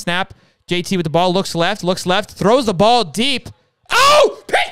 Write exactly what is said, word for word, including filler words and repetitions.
Snap. J T with the ball. Looks left. Looks left. Throws the ball deep. Oh! Pittsburgh!